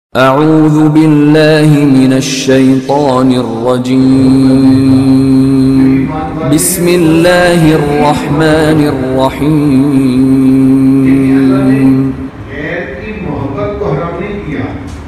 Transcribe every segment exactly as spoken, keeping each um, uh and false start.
اعوذ باللہ من الشیطان الرجیم بسم اللہ الرحمن الرحیم۔ غیر کی محبت کو حرام نہیں کیا،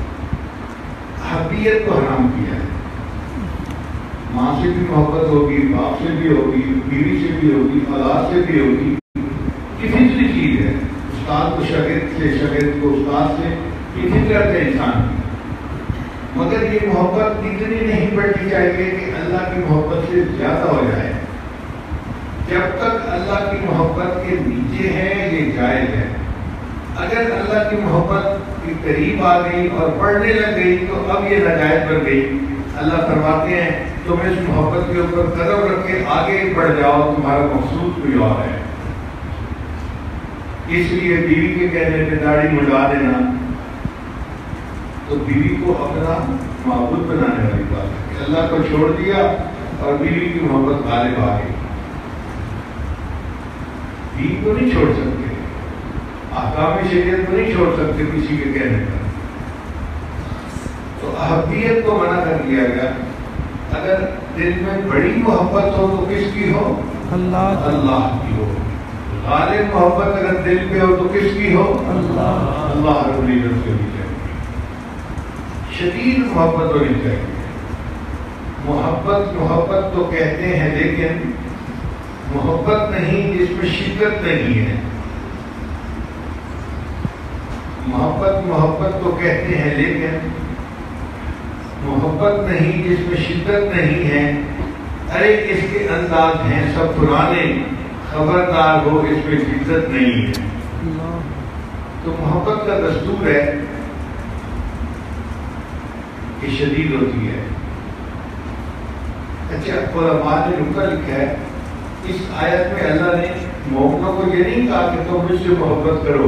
حبیت کو حرام کیا ہے۔ ماں سے بھی محبت ہوگی، باپ سے بھی ہوگی، بیوی سے بھی ہوگی، اولاد سے بھی ہوگی، یہ فطری چیز ہے۔ استاد کو شاگرد سے، شاگرد کو استاد سے، یہ فطرت ہے انسان کی۔ مگر یہ محبت اتنی نہیں بڑھنی چاہیے کہ اللہ کی محبت سے زیادہ ہو جائے۔ جب تک اللہ کی محبت کے نیچے ہے یہ جائز ہے۔ اگر اللہ کی محبت کے قریب آ گئی اور بڑھنے لگ گئی تو اب یہ ناجائز بن گئی۔ اللہ فرماتے ہیں تم اس محبت کے اوپر قدم رکھ کے آگے بڑھ جاؤ، تمہارا مقصود کوئی اور ہے۔ اس لیے بیوی کے کہنے پہ داڑھی مڈا دینا تو بیوی کو اپنا معبود بنانے والی بات ہے کہ اللہ کو چھوڑ دیا اور بیوی کی محبت غالب آ گئی۔ بیوی کو نہیں چھوڑ سکتے، احکام شریعت کو نہیں چھوڑ سکتے کسی کے کہنے پر۔ تو احبیت کو منع کر دیا گیا۔ اگر دل میں بڑی محبت ہو تو کس کی ہو؟ اللہ اللہ کی ہو۔ غالب محبت اگر دل پہ ہو تو کس کی ہو؟ اللہ اللہ رب العزت کی ہونی چاہیے۔ شدید محبت ہونی چاہیے۔ محبت محبت تو کہتے ہیں لیکن محبت نہیں جس میں شدت نہیں ہے۔ محبت محبت تو کہتے ہیں لیکن محبت نہیں جس میں شدت نہیں ہے۔ ارے اس کے انداز ہیں سب پرانے، خبردار ہو اس میں شدت نہیں ہے۔ تو محبت کا دستور ہے کہ شدید ہوتی ہے۔ اچھا علماء نے نکتہ لکھا ہے اس آیت میں اللہ نے مومنوں کو یہ نہیں کہا کہ تم مجھ سے محبت کرو۔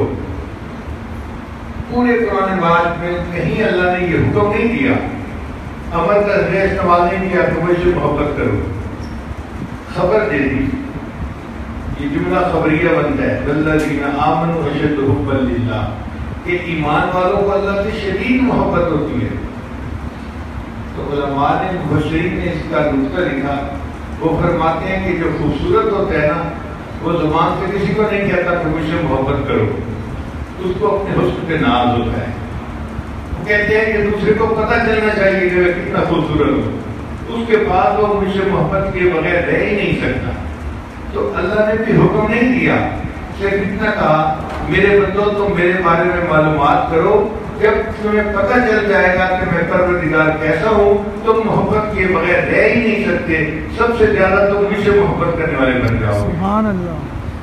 پورے قرآن پاک میں کہیں اللہ نے یہ حکم نہیں دیا، امر کا ذریعہ استعمال نہیں کیا کہ مجھ سے محبت کرو۔ خبر دے دی، یہ جملہ خبریہ بنتا ہے والذین آمنوا اشد حبا للہ کہ ایمان والوں کو اللہ سے شدید محبت ہوتی ہے۔ تو علماء نے مبشرین نے اس کا نکتہ لکھا، وہ فرماتے ہیں کہ جو خوبصورت ہوتا ہے نا وہ زبان سے کسی کو نہیں کہتا کہ مجھ سے محبت کرو، اس کو اپنے حسن پہ ناز ہوتا ہے۔ وہ کہتے ہیں کہ دوسرے کو پتہ چلنا چاہیے کہ میں کتنا خوبصورت ہوں، اس کے بعد وہ مجھ سے محبت کے بغیر رہ ہی نہیں سکتا۔ تو اللہ نے بھی حکم نہیں دیا، صرف اتنا کہا میرے بندو تم میرے بارے میں معلومات کرو، جب تمہیں پتہ چل جائے گا کہ میں پروردگار کیسا ہوں تم محبت کے بغیر رہ ہی نہیں سکتے، سب سے زیادہ تم مجھ سے محبت کرنے والے بن جاؤ۔ سبحان اللہ۔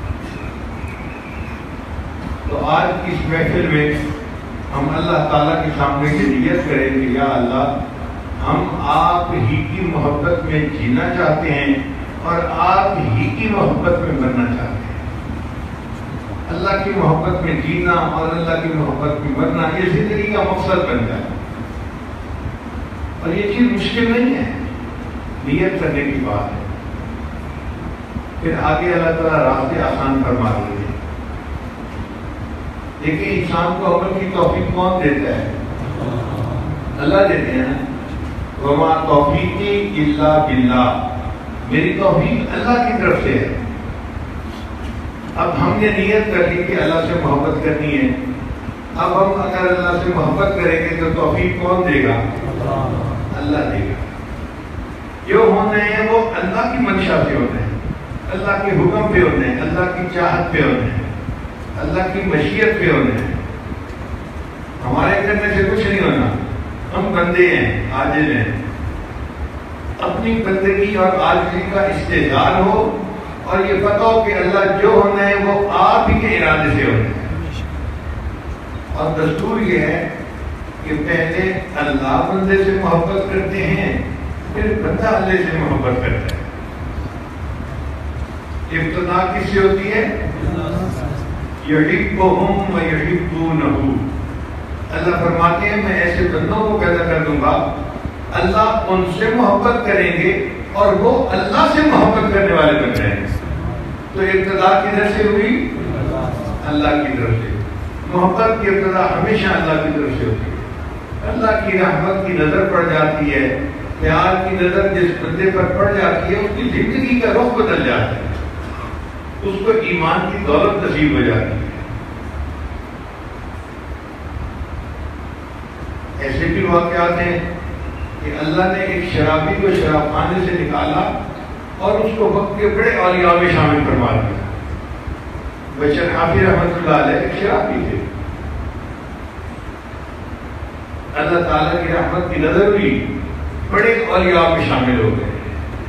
تو آج اس محفل میں ہم اللہ تعالیٰ کے سامنے یہ نیت کریں کہ یا اللہ ہم آپ ہی کی محبت میں جینا چاہتے ہیں اور آپ ہی کی محبت میں مرنا چاہتے ہیں۔ اللہ کی محبت میں جینا اور اللہ کی محبت میں مرنا یہ زندگی کا مقصد بن جائے، اور یہ چیز مشکل نہیں ہے، نیت کرنے کی بات ہے۔ پھر آگے اللہ تعالیٰ راستے آسان فرما دیتے ہیں۔ دیکھیں انسان کو عمل کی توفیق کون دیتا ہے؟ اللہ دیتے ہیں۔ وما توفیقی الا باللہ، میری توفیق اللہ کی طرف سے ہے۔ اب ہم نے نیت کر لی کہ اللہ سے محبت کرنی ہے، اب ہم اگر اللہ سے محبت کریں گے تو توفیق کون دے گا؟ اللہ دے گا۔ جو ہونے ہیں وہ اللہ کی منشا سے ہوتے ہیں، اللہ کے حکم پہ ہوتے ہیں، اللہ کی چاہت پہ ہوتے ہیں، اللہ کی مشیت پہ ہوتے ہیں۔ ہمارے کرنے سے کچھ نہیں ہونا، ہم بندے ہیں، عاجز ہیں۔ اپنی بندگی اور عاجزی کا استحضار ہو اور یہ پتہ ہو کہ اللہ جو ہونا ہے وہ آپ ہی کے ارادے سے ہونا ہے۔ اور دستور یہ ہے کہ پہلے اللہ بندے سے محبت کرتے ہیں، پھر بندہ اللہ سے محبت کرتا ہے۔ ابتدا کس سے ہوتی ہے؟ یحبہم ویحبونہ۔ اللہ فرماتے ہیں میں ایسے بندوں کو پیدا کر دوں گا، اللہ ان سے محبت کریں گے اور وہ اللہ سے محبت کرنے والے بن جائیں گے۔ تو ابتدا کدھر سے ہوئی؟ اللہ کی طرف سے۔ محبت کی ابتدا ہمیشہ اللہ کی طرف سے ہوتی ہے۔ اللہ کی رحمت کی نظر پڑ جاتی ہے، پیار کی نظر جس بندے پر پڑ جاتی ہے، اس کی زندگی کا رخ بدل جاتا ہے، اس کو ایمان کی دولت نصیب ہو جاتی ہے۔ ایسے بھی واقعات ہیں کہ اللہ نے ایک شرابی کو شراب خانے سے نکالا اور اس کو وقت کے بڑے اولیاء میں شامل فرما دیا۔ بشر حافظ رحمۃ اللہ علیہ ایک شرابی تھے، اللہ تعالیٰ کی رحمت کی نظر بھی بڑے اولیاء میں شامل ہو گئے۔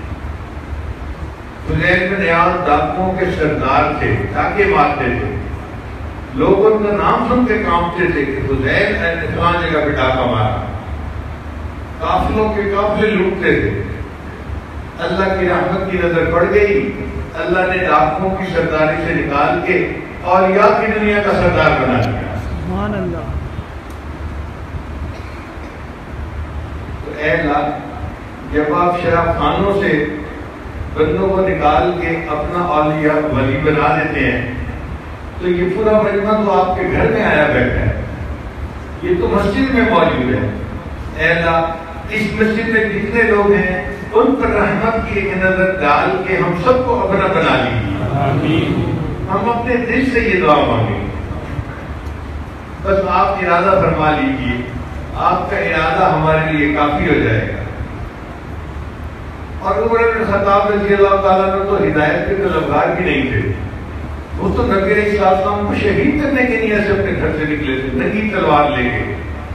فضیل بن عیاض ڈاکوؤں کے سردار تھے، ڈاکے مارتے تھے، لوگ ان کا نام سن کے کانپتے تھے کہ فضیل نے فلاں جگہ پہ ڈاکہ مارا، قافلوں کے قافلے لوٹتے تھے۔ اللہ کی رحمت کی نظر پڑ گئی، اللہ نے ڈاکوؤں کی سرداری سے نکال کے اولیاء کی دنیا کا سردار بنا دیا۔ سبحان اللہ۔ تو اے اللہ، جب آپ شراب خانوں سے بندوں کو نکال کے اپنا اولیاء ولی بنا دیتے ہیں تو یہ پورا مجمع تو آپ کے گھر میں آیا بیٹھا ہے، یہ تو مسجد میں موجود ہے۔ اے اللہ، اس مسجد میں جتنے لوگ ہیں ان پر رحمت کی ایک نظر ڈال کے ہم سب کو اپنا بنا لیجیے۔ آمین۔ ہم اپنے دل سے یہ دعا مانگیں، بس آپ ارادہ فرما لیجیے، آپ کا ارادہ ہمارے لیے کافی ہو جائے گا۔ اور عمر بن خطاب رضی اللہ تعالیٰ نے تو ہدایت کے طلبگار بھی نہیں تھے، وہ تو نبی علیہ السلام کو شہید کرنے کے نیت سے اپنے گھر سے نکلے تھے، ننگی تلوار لے کے۔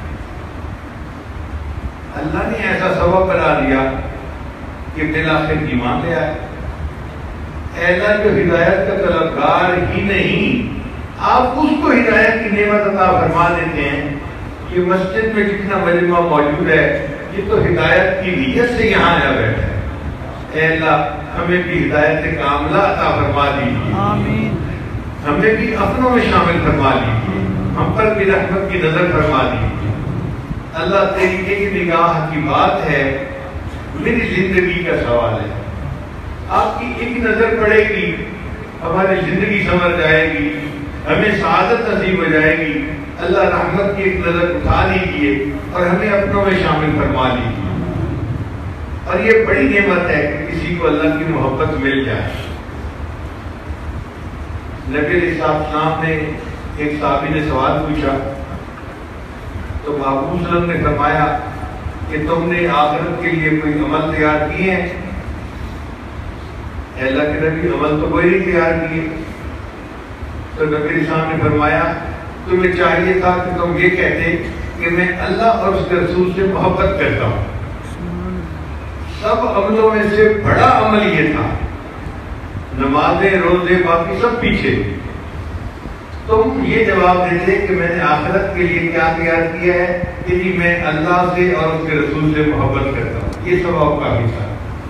اللہ نے ایسا سبب بنا دیا کہ بالآخر ایمان لے آئے۔ اے اللہ، جو ہدایت کا طلبگار ہی نہیں، آپ اس کو ہدایت کی نعمت عطا فرما دیتے ہیں۔ یہ مسجد میں جتنا مجمع موجود ہے یہ تو ہدایت کی نیت سے یہاں آیا بیٹھا ہے۔ اے اللہ، ہمیں بھی ہدایت کاملہ عطا فرما دیجیے، آمین۔ ہمیں بھی اپنوں میں شامل فرما لیجیے، ہم پر بھی رحمت کی نظر فرما دیجیے۔ اللہ، تیری ایک نگاہ کی بات ہے، میری زندگی کا سوال ہے، آپ کی ایک نظر پڑے گی ہماری زندگی سنور جائے گی، ہمیں سعادت نصیب ہو جائے گی۔ اللہ، رحمت کی ایک نظر اٹھا لیجیے اور ہمیں اپنوں میں شامل فرما لیجیے۔ اور یہ بڑی نعمت ہے کہ کسی کو اللہ کی محبت مل جائے۔ نبی علیہ السلام نے ایک صحابی نے سوال پوچھا تو محبوب صلی اللہ علیہ وسلم نے فرمایا کہ تم نے آخرت کے لیے کوئی عمل تیار کیے ہیں؟ اے اللہ کے نبی، عمل تو کوئی نہیں تیار کیے۔ تو نبی علیہ السلام نے فرمایا تمہیں چاہیے تھا کہ تم یہ کہتے کہ میں اللہ اور اس کے رسول سے محبت کرتا ہوں۔ سب عملوں میں سے بڑا عمل یہ تھا، نمازیں، روزے، باقی سب پیچھے۔ تم یہ جواب دیتے کہ میں نے آخرت کے لیے کیا تیار کیا ہے کہ جی میں اللہ سے اور اس کے رسول سے محبت کرتا ہوں، یہ ثواب کافی تھا۔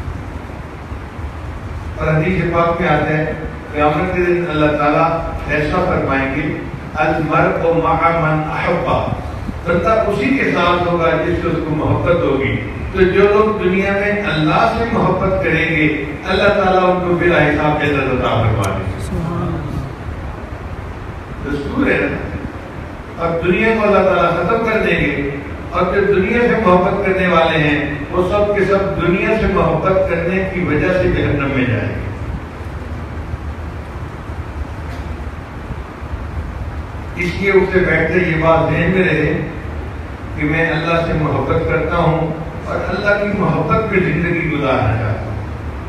اور حدیث پاک میں آتا ہے قیامت کے دن اللہ تعالیٰ فیصلہ فرمائیں گے المرء مع من احب، بندہ اسی کے ساتھ ہوگا جس سے اس کو محبت ہوگی۔ تو جو لوگ دنیا میں اللہ سے محبت کریں گے اللہ تعالیٰ ان کو بلا حساب جنت عطا فرما دے گا۔ دستور ہے نا، اب دنیا کو اللہ تعالیٰ ختم کر دیں گے اور جو دنیا سے محبت کرنے والے ہیں وہ سب کے سب دنیا سے محبت کرنے کی وجہ سے جہنم میں جائیں گے۔ اس لیے اس سے بیٹھتے یہ بات ذہن میں رہے کہ میں اللہ سے محبت کرتا ہوں اور اللہ کی محبت میں زندگی گزارنا چاہتا ہوں۔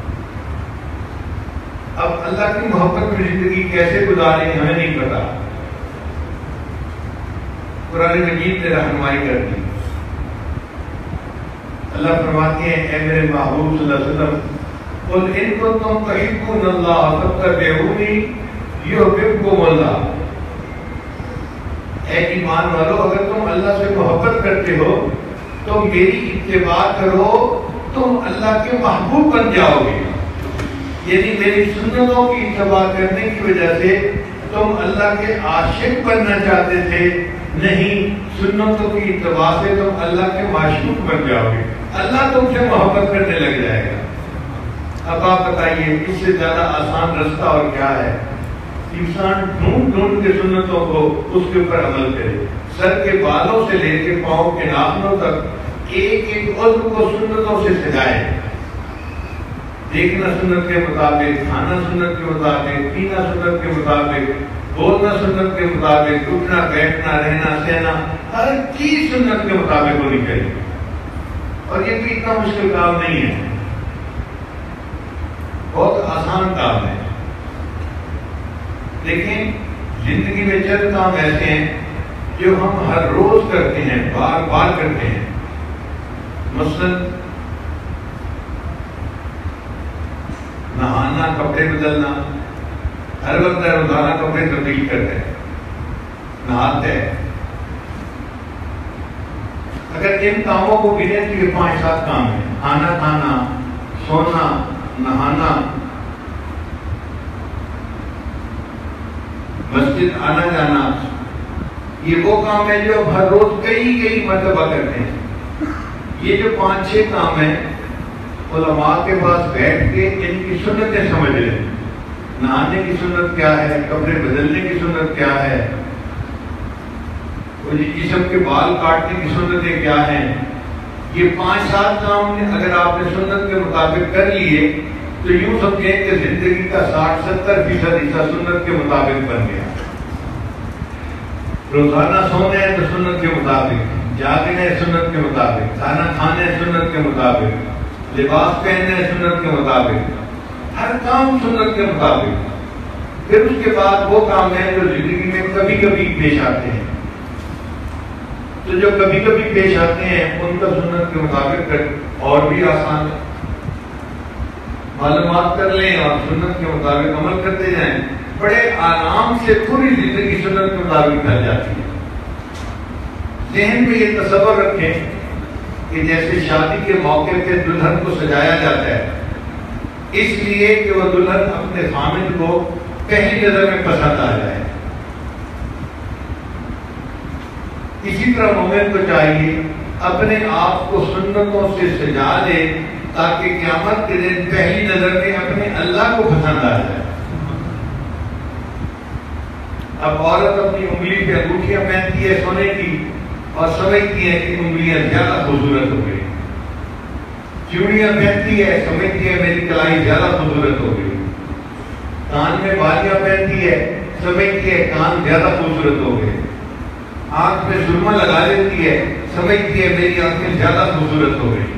اب اللہ کی محبت میں زندگی کیسے گزاریں ہمیں نہیں پتا، قرآن مجید نے رہنمائی کر دی۔ اللہ فرماتے ہیں اے میرے محبوب صلی اللہ علیہ وسلم قل ان کنتم تحبون اللہ فاتبعونی یحببکم اللہ، اے ایمان والو اگر تم اللہ سے محبت کرتے ہو تو میری اتباع کرو، تم اللہ کے محبوب بن جاؤ گے۔ یعنی میری سنتوں کی اتباع کرنے کی وجہ سے تم اللہ کے عاشق بننا چاہتے تھے، نہیں، سنتوں کی اتباع سے تم اللہ کے معشوق بن جاؤ گے، اللہ تم سے محبت کرنے لگ جائے گا۔ اب آپ بتائیے اس سے زیادہ آسان رستہ اور کیا ہے؟ انسان ڈھونڈ ڈھونڈ کے سنتوں کو اس کے اوپر عمل کرے، سر کے بالوں سے لے کے پاؤں کے ناخنوں تک ایک ایک عضو کو سنتوں سے سجائے. دیکھنا سنت کے مطابق، کھانا سنت کے مطابق، پینا سنت کے مطابق، بولنا سنت کے مطابق، اٹھنا بیٹھنا رہنا سہنا ہر چیز سنت کے مطابق ہونی چاہیے. اور یہ بھی اتنا مشکل کام نہیں ہے، بہت آسان کام ہے. لیکن زندگی میں چند کام ایسے ہیں جو ہم ہر روز کرتے ہیں، بار بار کرتے ہیں. مثلاً نہانا، کپڑے بدلنا، ہر وقت روزانہ کپڑے تبدیل کرتے ہیں، نہاتے ہیں. اگر ان کاموں کو گنے تو یہ پانچ سات کام ہیں: کھانا کھانا، سونا، نہانا، مسجد آنا جانا. یہ وہ کام ہے جو ہر روز کئی کئی مرتبہ کرتے ہیں. یہ جو پانچ چھ کام ہیں علماء کے پاس بیٹھ کے ان کی سنتیں سمجھ لیں. نہانے کی سنت کیا ہے، کپڑے بدلنے کی سنت کیا ہے، جسم کے بال کاٹنے کی سنتیں کیا ہیں. یہ پانچ سات کام اگر آپ نے سنت کے مطابق کر لیے تو یوں سمجھیں کہ زندگی کا ساٹھ ستر فیصد حصہ سنت کے مطابق بن گیا. روزانہ سونے ہیں تو سنت کے مطابق، جاگنے سنت کے مطابق، کھانا کھانے سنت کے مطابق، لباس پہننے سنت کے مطابق، ہر کام سنت کے مطابق. پھر اس کے بعد وہ کام ہیں جو زندگی میں کبھی کبھی پیش آتے ہیں. تو جو کبھی کبھی پیش آتے ہیں ان کا سنت کے مطابق کر اور بھی آسان ہے. معلومات کر لیں اور سنت کے مطابق عمل کرتے جائیں، بڑے آرام سے پوری زندگی سنت کے مطابق ڈھل جاتی ہے. ذہن میں یہ تصور رکھیں کہ جیسے شادی کے موقع پہ دلہن کو سجایا جاتا ہے اس لیے کہ وہ دلہن اپنے خامد کو پہلی نظر میں پسند آ جائے. اسی طرح مومن کو چاہیے اپنے آپ کو سنتوں سے سجا لے تاکہ قیامت کے دن پہلی نظر میں اپنے اللہ کو پسند آ جائے. اب عورت اپنی انگلی پہ انگوٹھیاں پہنتی ہے سونے کی اور سمجھتی ہے کہ انگلیاں زیادہ خوبصورت ہو گئی. چوڑیاں پہنتی ہے، سمجھتی ہے میری کلائی زیادہ خوبصورت ہو گئی. کان میں بالیاں پہنتی ہے، سمجھتی ہے کان زیادہ خوبصورت ہو گئے. آنکھ میں سرما لگا لیتی ہے، سمجھتی ہے میری آنکھیں زیادہ خوبصورت ہو گئی.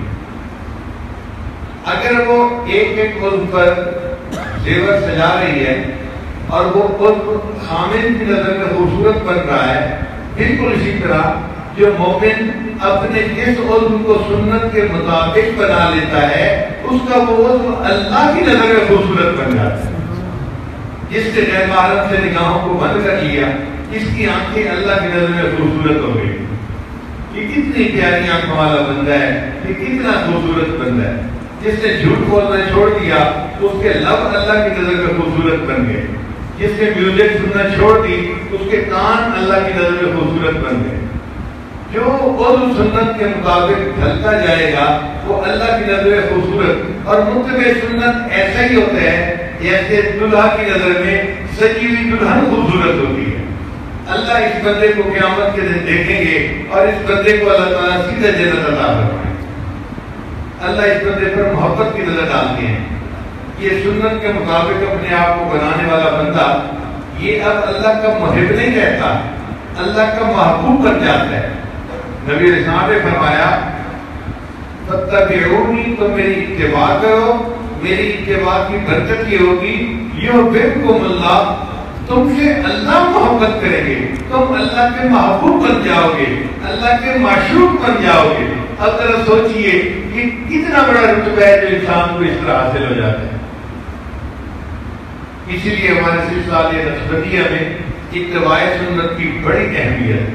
اگر وہ ایک ایک عضو پر زیور سجا رہی ہے اور وہ عضو خامد کی نظر میں خوبصورت بن رہا ہے، بالکل اسی طرح جو مومن اپنے جس عضو کو سنت کے مطابق بنا لیتا ہے اس کا وہ عضو اللہ کی نظر میں خوبصورت بن جاتا ہے. جس نے غیر محرم سے نگاہوں کو بند کر لیا اس کی آنکھیں اللہ کی نظر میں خوبصورت ہو گئی. یہ کتنی پیاری آنکھوں والا بندہ ہے، یہ کتنا خوبصورت بندہ ہے. جس نے جھوٹ بولنا چھوڑ دیا اس کے لب اللہ کی نظر میں خوبصورت بن گئے. جس نے میوزک سننا چھوڑ دی اس کے کان اللہ کی نظر میں خوبصورت بن گئے. جو عضو سنت کے مطابق ڈھلتا جائے گا وہ اللہ کی نظر میں خوبصورت. اور متبع سنت ایسا ہی ہوتا ہے جیسے دلہا کی نظر میں سجی ہوئی دلہن خوبصورت ہوتی ہے. اللہ اس بندے کو قیامت کے دن دیکھیں گے اور اس بندے کو اللہ تعالیٰ سیدھا جنت عطا فرمائے. اللہ اس بندے پر محبت کی نظر ڈالتے ہیں. یہ سنت کے مطابق اپنے آپ کو بنانے والا بندہ یہ اب اللہ کا محب نہیں رہتا، اللہ کا محبوب بن جاتا ہے. نبی علیہ السلام نے فرمایا فَاتَّبِعُونِي، تم میری اتباع کرو، میری اتباع کی برکت یہ ہوگی یُحْبِبْکُمُ اللہ، تم سے اللہ محبت کریں گے، تم اللہ کے محبوب بن جاؤ گے، اللہ کے معشوق بن جاؤ گے. اب ذرا سوچئے کہ کتنا بڑا رتبہ ہے جو انسان کو اس طرح حاصل ہو جاتا ہے. اسی لیے ہمارے سلسلہ نقشبندیہ میں اتباع سنت کی بڑی اہمیت ہے.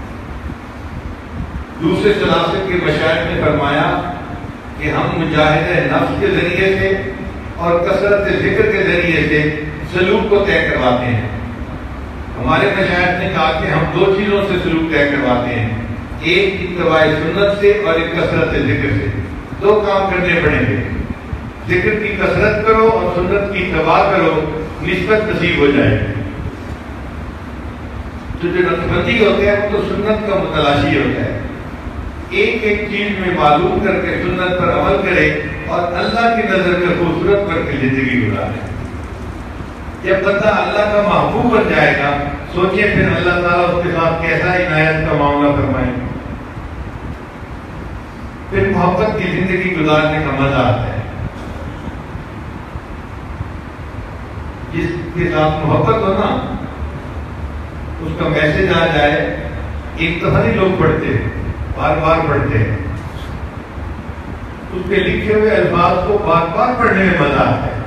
دوسرے سلاسل کے مشائخ نے فرمایا کہ ہم مجاہدہ نفس کے ذریعے سے اور کثرت ذکر کے ذریعے سے سلوک کو طے کرواتے ہیں. ہمارے مشائخ نے کہا کہ ہم دو چیزوں سے سلوک طے کرواتے ہیں، ایک اتباع سنت سے اور ایک کثرت ذکر سے. دو کام کرنے پڑیں گے، ذکر کی کثرت کرو اور سنت کی اتباع کرو، نسبت نصیب ہو جائے. تو جو نقشبندی ہوتا ہے وہ تو سنت کا متلاشی ہوتا ہے، ایک ایک چیز میں معلوم کر کے سنت پر عمل کرے اور اللہ کی نظر میں خوبصورت کر کے زندگی گزارے۔ جب بندہ اللہ کا محبوب بن جائے گا، سوچیں پھر اللہ تعالیٰ اس کے ساتھ کیسا عنایت کا معاملہ فرمائے، پھر محبت کی زندگی گزارنے کا مزہ آتا ہے۔ جس کے ساتھ محبت ہو نا، اس کا میسج آ جائے، ایک دفعہ نہیں لوگ پڑھتے ہیں، بار بار پڑھتے ہیں، اس کے لکھے ہوئے الفاظ کو بار بار پڑھنے میں مزہ آتا ہے۔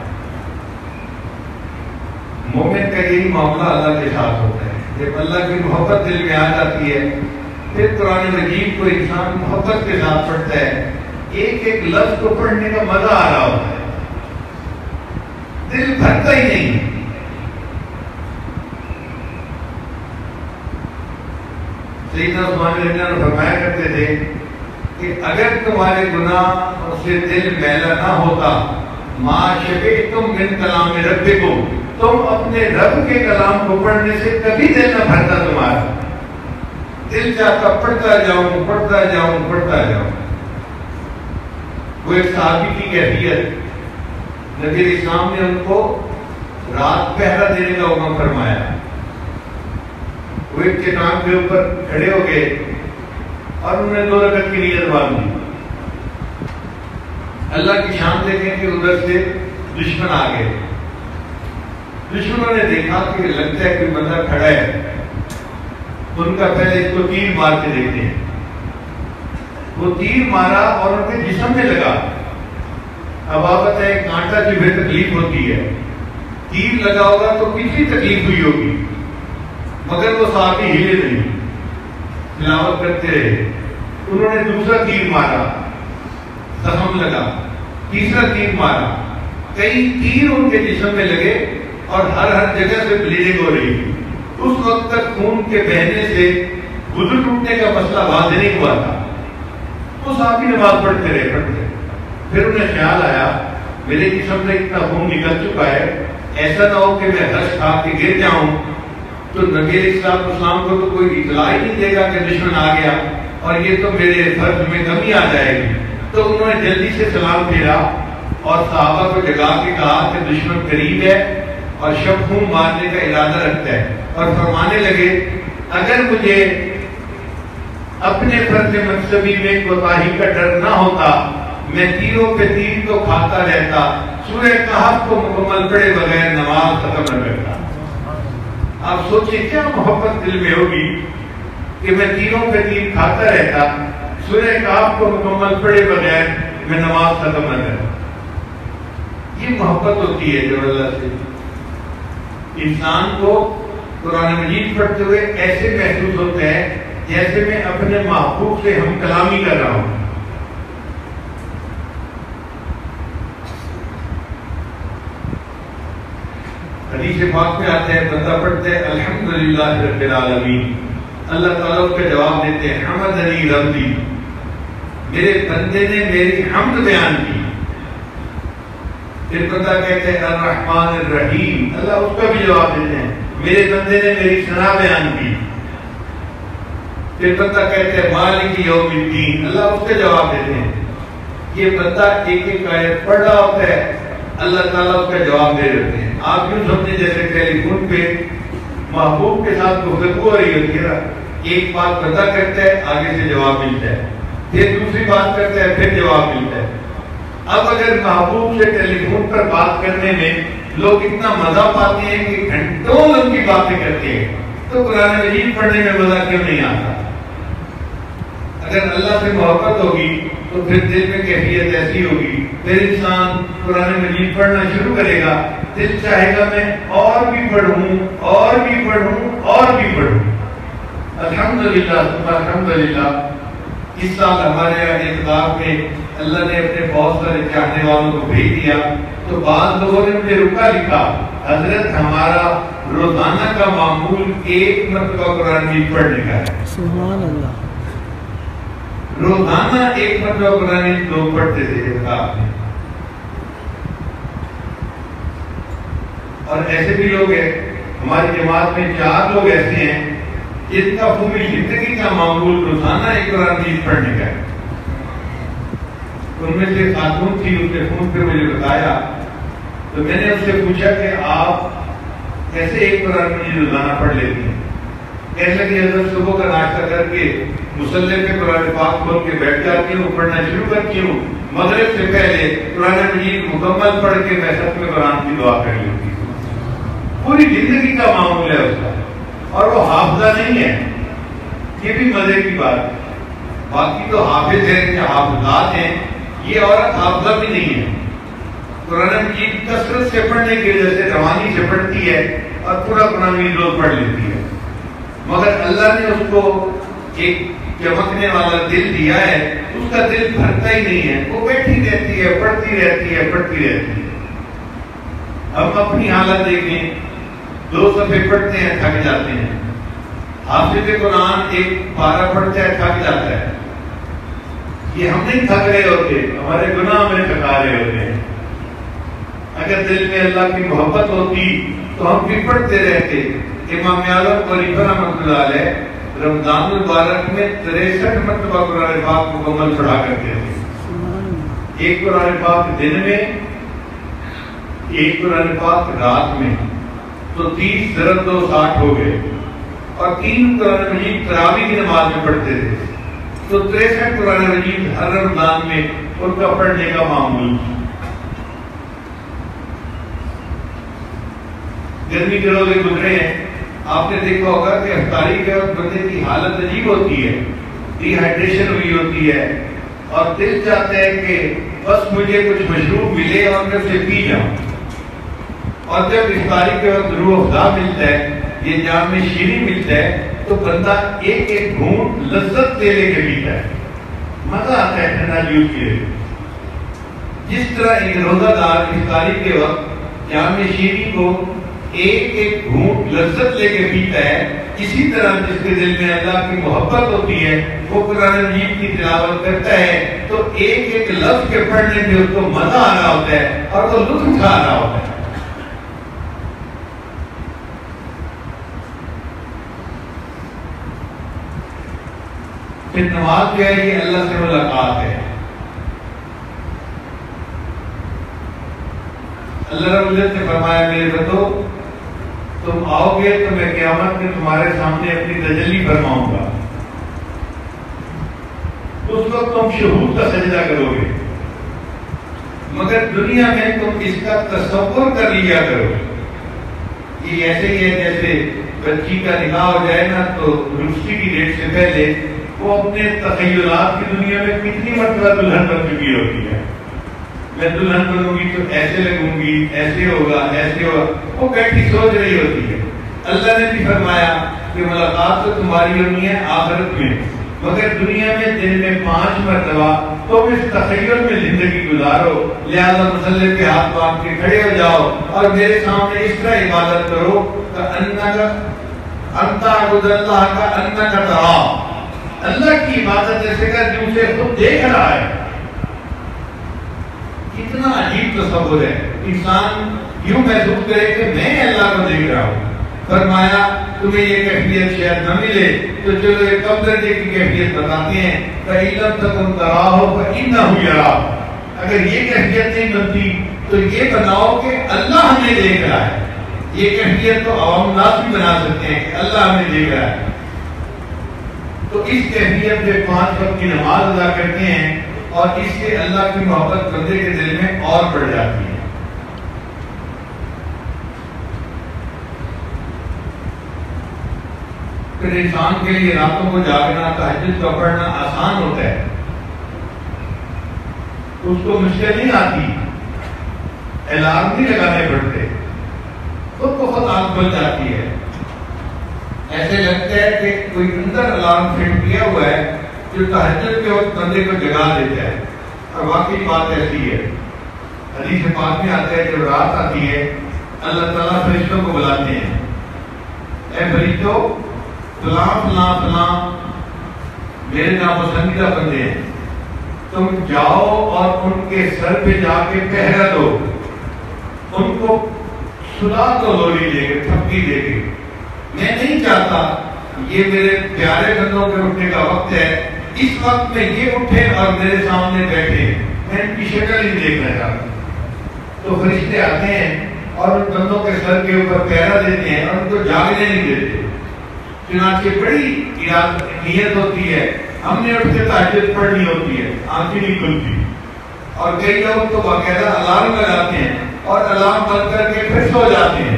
مومن کا یہی معاملہ اللہ کے ساتھ ہوتا ہے، جب اللہ کی محبت دل میں آ جاتی ہے، پھر قرآن مجید کو انسان محبت کے ساتھ پڑھتا ہے، ایک ایک لفظ کو پڑھنے کا مزہ آ رہا ہوتا ہے، دل بھرتا ہی نہیں۔ سیدنا عثمان رضی اللہ عنہ فرمایا کرتے تھے کہ اگر تمہارے گناہ سے دل میلا نہ ہوتا، ما شبعتم من کلام ربکم، تم اپنے رب کے کلام کو پڑھنے سے کبھی دل نہ بھرتا تمہارا، دل چاہتا پڑھتا جاؤں پڑھتا جاؤں پڑھتا جاؤں۔ وہ ایک صحابی کی کیفیت، نبی اسلام نے ان کو رات پہرا دینے کا حکم فرمایا، وہ ایک چٹان کے اوپر کھڑے ہو گئے اور انہوں نے دو رکعت کی نیت باندھی۔ اللہ کی شان دیکھیں کہ ادھر سے دشمن آ گئے، دشمنوں نے دیکھا کہ لگتا ہے کوئی بندہ کھڑا ہے، ان کا پہلے اس کو تیر مار کے دیکھتے ہیں۔ وہ تیر مارا اور ان کے جسم میں لگا۔ اب آبت ہے کانٹا جبھے تکلیف ہوتی ہے، تیر لگا ہوگا تو کتنی تکلیف ہوئی ہوگی، مگر وہ صحابی ہلے نہیں، تلاوت کرتے رہے۔ انہوں نے دوسرا تیر مارا، زخم لگا، تیسرا تیر مارا، کئی تیر ان کے جسم میں لگے اور ہر ہر جگہ سے بلیڈنگ ہو رہی تھی۔ اس وقت تک خون کے بہنے سے وضو ٹوٹنے کا مسئلہ واضح نہیں ہوا تھا۔ وہ صحابی نماز پڑھتے رہے پڑھتے پھر انہیں خیال آیا میرے جسم میں اتنا خون نکل چکا ہے، ایسا نہ ہو کہ میں رش کھا کے گر جاؤں تو نبی علیہ السلام کو تو کوئی اطلاع ہی نہیں دے گا کہ دشمن آ گیا اور یہ تو میرے فرض میں کمی آ جائے گی۔ تو انہوں نے جلدی سے سلام پھیرا اور صحابہ کو جگا کے کہا کہ دشمن قریب ہے اور شب خون مارنے کا ارادہ رکھتا ہے، اور فرمانے لگے اگر مجھے اپنے فرض منصبی میں کوتاہی کا ڈر نہ ہوتا، میں تیروں پہ تیر تو کھاتا رہتا، سورہ کہف کو مکمل پڑھے بغیر نماز ختم نہ کرتا۔ آپ سوچیں کیا محبت دل میں ہوگی کہ میں تیروں پہ تیر کھاتا رہتا، سورہ کہف کو مکمل پڑھے بغیر میں نماز ختم نہ کرتا۔ یہ محبت ہوتی ہے جو اللہ سے انسان کو قرآن مجید پڑھتے ہوئے ایسے محسوس ہوتا ہے جیسے میں اپنے محبوب سے ہم کلامی کر رہا ہوں۔ حدیث پاک میں آتے ہیں بندہ پڑھتے ہیں الحمدللہ رب العالمین، اللہ تعالیٰ اس کا جواب دیتے ہیں حمدنی ربی، میرے بندے نے میری حمد بیان کی۔ پھر بندہ کہتے ہیں الرحمن الرحیم، اللہ اس کا بھی جواب دیتے ہیں میرے بندے نے میری ثنا بیان کی۔ پھر بندہ کہتے ہیں مالک یوم الدین، اللہ اس کا جواب دیتے ہیں۔ یہ بندہ ایک ایک آیت پڑھ رہا ہوتا ہے، اللہ تعالیٰ اس کا جواب دے دیتے ہیں۔ آپ یوں سمجھیں جیسے ٹیلی فون پہ محبوب کے ساتھ گفتگو ہو رہی ہوتی ہے، ایک بات بندہ کرتا ہے آگے سے جواب ملتا ہے، پھر دوسری بات کرتا ہے پھر جواب ملتا ہے۔ اب اگر محبوب سے ٹیلی فون پر بات کرنے میں لوگ اتنا مزہ پاتے ہیں کہ گھنٹوں لمبی باتیں کرتے ہیں، تو قرآن مجید پڑھنے میں مزہ کیوں نہیں آتا؟ اگر اللہ سے محبت ہوگی تو پھر دل میں کیفیت ایسی ہوگی، پھر انسان قرآن مجید پڑھنا شروع کرے گا، دل چاہے گا میں اور بھی پڑھوں اور بھی پڑھوں اور بھی پڑھوں۔ الحمدللہ الحمدللہ اس سال ہمارے یہاں اعتکاف میں اللہ نے اپنے بہت سارے چاہنے والوں کو بھیج دیا، تو بعض لوگوں نے مجھے رکا لکھا حضرت ہمارا روزانہ کا معمول ایک مرتبہ قرآن مجید پڑھنے کا ہے۔ سبحان اللہ، روزانہ ایک مرتبہ قرآن مجید لوگ پڑھتے تھے اعتکاف میں۔ اور ایسے بھی لوگ ہیں ہماری جماعت میں، چار لوگ ایسے ہیں جن کا پوری زندگی کا معمول روزانہ ایک قرآن مجید پڑھنے کا ہے. ان میں سے خاتون تھی, اس نے فون پہ مجھے بتایا, تو میں نے اس سے پوچھا کہ آپ کیسے ایک قرآن مجید روزانہ پڑھ لیتی ہیں؟ کہنے لگی حضرت صبح کا ناشتہ کر کے مصلی پہ قرآن پاک کھول کے بیٹھ جاتی ہوں, پڑھنا شروع کرتی ہوں, مغرب سے پہلے قرآن مجید مکمل پڑھ کے میں ختم قرآن کی دعا کر لیتی ہوں. پوری زندگی کا معمول ہے اس کا, اور وہ حافظہ نہیں ہے. یہ بھی مزے کی بات ہے. باقی تو حافظ ہیں یا حافظات ہیں, یہ عورت حافظہ بھی نہیں ہے. قرآن مجید کثرت سے پڑھنے کی وجہ سے روانی سے پڑھتی ہے اور پورا قرآن مجید روز پڑھ لیتی ہے, مگر اللہ نے اس کو ایک چمکنے والا دل دیا ہے, اس کا دل بھرتا ہی نہیں ہے, وہ بیٹھی رہتی ہے, پڑھتی رہتی ہے, پڑھتی رہتی ہے. ہم اپنی حالت دیکھیں, دو صفحے پڑھتے ہیں, تھک جاتے ہیں. حافظ قرآن ایک پارہ پڑھتا ہے, تھک جاتا ہے. یہ ہم نہیں تھک رہے ہوتے, ہمارے گناہ ہمیں تھکا رہے ہوتے ہیں. اگر دل میں اللہ کی محبت ہوتی تو ہم بھی پڑھتے رہتے. امام اعظم قریب رحمۃ اللہ علیہ رمضان المبارک میں تریسٹھ مرتبہ قرآن پاک مکمل پڑھا کرتے تھے. ایک قرآن پاک دن میں, ایک قرآن پاک رات میں, تو تیس ضرب دو ساٹھ ہو گئے. اور تین قرآن مجید تراویح کی نماز میں پڑھتے تھے, تو تریسٹھ قرآن مجید ہر رمضان میں ان کا پڑھنے کا معمول. گرمی کے روزے گزرے ہیں, آپ نے دیکھا ہوگا کہ افطاری کے وقت بندے کی حالت عجیب ہوتی ہے, ڈی ہائیڈریشن ہوئی ہوتی ہے, اور دل چاہتا ہے کہ بس مجھے کچھ مشروب ملے اور میں اسے پی جاؤں. اور جب افطاری کے وقت روح افزا ملتا ہے, یہ جام میں شیریں ملتا ہے, تو بندہ ایک ایک گھونٹ لذت لے لے کے پیتا ہے, مزہ آتا ہے ٹھنڈا جوس کے. جس طرح ایک روزہ دار افطاری کے وقت جام میں شیریں کو ایک ایک گھونٹ لذت لے کے پیتا ہے, اسی طرح جس کے دل میں اللہ کی محبت ہوتی ہے وہ قرآن مجید کی تلاوت کرتا ہے, تو ایک ایک لفظ کے پڑھنے میں اس کو مزہ آ رہا ہوتا ہے اور وہ لطف اٹھا رہا ہوتا ہے. پھر نماز جو ہے یہ اللہ سے ملاقات ہے. اللہ رب العزت نے فرمایا میرے بندو تم آؤ گے تو میں قیامت میں تمہارے سامنے اپنی تجلی فرماؤں گا. اس وقت تم شہود کا سجدہ کرو گے, مگر دنیا میں تم اس کا تصور کر لیا کرو. یہ ایسے ہی ہے جیسے بچی کا نکاح ہو جائے نا, تو رخصتی کی ڈیٹ سے پہلے وہ اپنے تخیلات کی دنیا میں کتنی مرتبہ دلہن بن چکی ہوتی ہے. میں دلہن بنوں گی تو ایسے لگوں گی, ایسے ہوگا, ایسے ہوگا, وہ بیٹھی سوچ رہی ہوتی ہے. اللہ نے بھی فرمایا کہ ملاقات تو تمہاری ہونی ہے آخرت میں, مگر دنیا میں دن میں پانچ مرتبہ تم اس تخیل میں زندگی گزارو. لہذا مصلی پہ ہاتھ باندھ کے کھڑے ہو جاؤ اور میرے سامنے اس طرح عبادت کرو کہ انک انت عبد اللہ کا انک ترا. اللہ کی عبادت جیسے کہ جو اسے خود دیکھ رہا ہے. کتنا عجیب تصور ہے, انسان یوں محسوس کرے کہ میں اللہ کو دیکھ رہا ہوں. فرمایا تمہیں یہ کیفیت شاید نہ ملے تو چلو ایک کم درجے کی کیفیت بتاتے ہیں, فَإِلَمْ تَكُنْ تَرَاهُ فَإِنَّهُ يَرَاكَ. اگر یہ کیفیت نہیں بنتی تو یہ بناؤ کہ اللہ ہمیں دیکھ رہا ہے. یہ کیفیت تو عوام الناس بھی بنا سکتے ہیں کہ اللہ ہمیں دیکھ رہا ہے. تو اس کیفیت میں پانچ وقت کی نماز ادا کرتے ہیں اور اس سے اللہ کی محبت بندے کے دل میں اور بڑھ جاتی ہے. پھر انسان کے لیے راتوں کو جاگنا, تہجد کا پڑھنا آسان ہوتا ہے, اس کو مشکل نہیں آتی, الارم نہیں لگانے پڑتے, خود کو خود آنکھ کھل جاتی ہے. ایسے لگتا ہے کہ کوئی اندر الارم فٹ کیا ہوا ہے جو تہجد کے وقت بندے کو جگا دیتا ہے. اور واقعی بات ایسی ہے. حدیث پاک میں آتا ہے جب رات آتی ہے اللہ تعالیٰ فرشتوں کو بلاتے ہیں, اے فرشتوں فلاں فلاں فلاں میرے ناپسندیدہ بندے ہیں, تم جاؤ اور ان کے سر پہ جا کے پہرا دو, ان کو سلا دو لوری دے کے, تھپکی دے کے. میں نہیں چاہتا یہ میرے پیارے بندوں کے اٹھنے کا وقت ہے، اس وقت میں یہ اٹھے اور میرے سامنے بیٹھے، میں ان کی شکل ہی دیکھنا چاہتا ہوں۔ تو فرشتے آتے ہیں اور ان بندوں کے سر کے اوپر پہرا دیتے ہیں اور ان کو جاگنے نہیں دیتے۔ چنانچہ بڑی نیت ہوتی ہے، ہم نے اٹھ کے تہجد پڑھنی ہوتی ہے، آنکھیں نہیں کھلتی، اور کئی لوگ تو باقاعدہ الارم لگاتے ہیں اور الارم بند کر کے پھر سو جاتے ہیں۔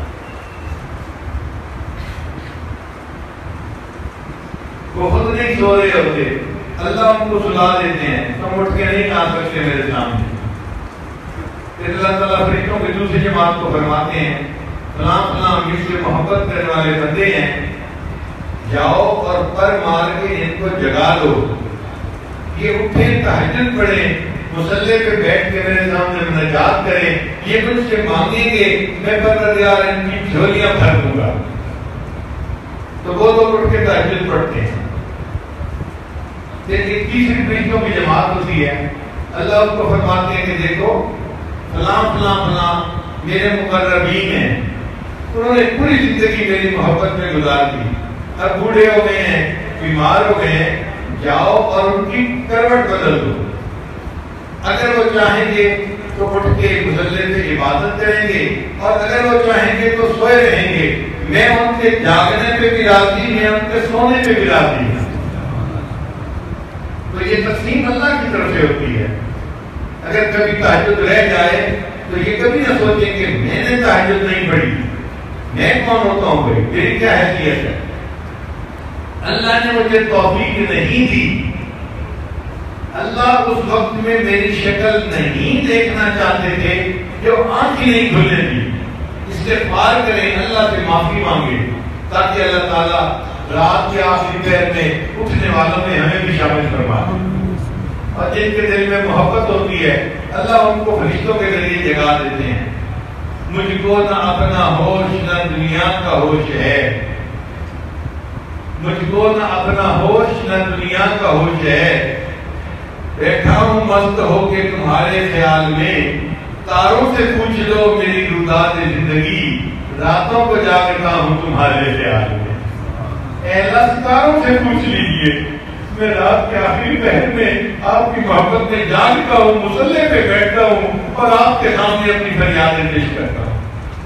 وہ خود نہیں سو رہے ہوتے، اللہ ان کو سلا دیتے ہیں، تم اٹھ کے نہیں آ سکتے میرے سامنے۔ پھر اللہ تعالیٰ فرشتوں کے دوسری جماعت کو فرماتے ہیں، فلاں فلاں مجھ سے محبت کرنے والے بندے ہیں، جاؤ اور پر مار کے ان کو جگا دو، یہ اٹھے تہجد پڑھیں، مصلی پہ بیٹھ کے میرے سامنے مناجات کریں، یہ مجھ سے مانگیں گے، میں پروردگار ان کی جھولیاں بھر دوں گا۔ تو وہ لوگ اٹھ کے تہجد پڑھتے ہیں۔ پھر ایک تیسری فرشتوں کی جماعت ہوتی ہے، اللہ اس کو فرماتے ہیں کہ دیکھو فلاں فلاں فلاں میرے مقربین ہیں، انہوں نے پوری زندگی میری محبت میں گزار دی، اب بوڑھے ہو گئے ہیں، بیمار ہو گئے ہیں، جاؤ اور ان کی کروٹ بدل دو۔ اگر وہ چاہیں گے تو اٹھ کے مصلی پہ عبادت کریں گے، اور اگر وہ چاہیں گے تو سوئے رہیں گے، میں ان کے جاگنے پہ بھی راضی، میں ان کے سونے پہ بھی راضی ہوں۔ تو یہ تقسیم اللہ کی طرف سے ہوتی ہے۔ اگر کبھی تہجد رہ جائے تو یہ کبھی نہ سوچیں کہ میں نے تہجد نہیں پڑھی، میں کون ہوتا ہوں بھائی، میری کیا حیثیت ہے۔ اللہ نے مجھے توفیق نہیں دی، اللہ اس وقت میں میری شکل نہیں دیکھنا چاہتے تھے، جو آنکھ ہی نہیں کھلنے دی۔ استغفار کریں، اللہ سے معافی مانگے، تاکہ اللہ تعالیٰ رات کے آخری پہر میں اٹھنے والوں میں ہمیں بھی شامل فرما دے۔ اور جن کے دل میں محبت ہوتی ہے اللہ ان کو فرشتوں کے ذریعے جگا دیتے ہیں۔ مجھ کو نہ اپنا ہوش نہ دنیا کا ہوش ہے، مجھ کو نہ اپنا ہوش نہ دنیا کا ہوش ہے، بیٹھا ہوں مست ہو کے تمہارے خیال میں، تاروں سے پوچھ لو میری روداد زندگی، راتوں کو جاگتا ہوں تمہارے خیال میں۔ اے اللہ ستاروں سے پوچھ لیجئے، میں رات کے آخری پہر میں آپ کی محبت میں جاگتا ہوں، مصلی پہ بیٹھتا ہوں اور آپ کے سامنے اپنی فریادیں پیش کرتا ہوں۔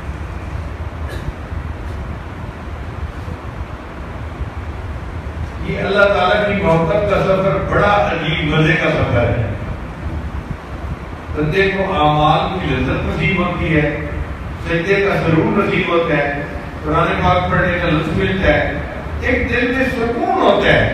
یہ اللہ تعالیٰ کی محبت کا سفر بڑا عجیب مزے کا سفر ہے۔ بندے کو اعمال کی لذت نصیب ہوتی ہے، سجدے کا سرور نصیب ہوتا ہے، قرآن پاک پڑھنے کا لطف ملتا ہے، ایک دل میں سکون ہوتا ہے۔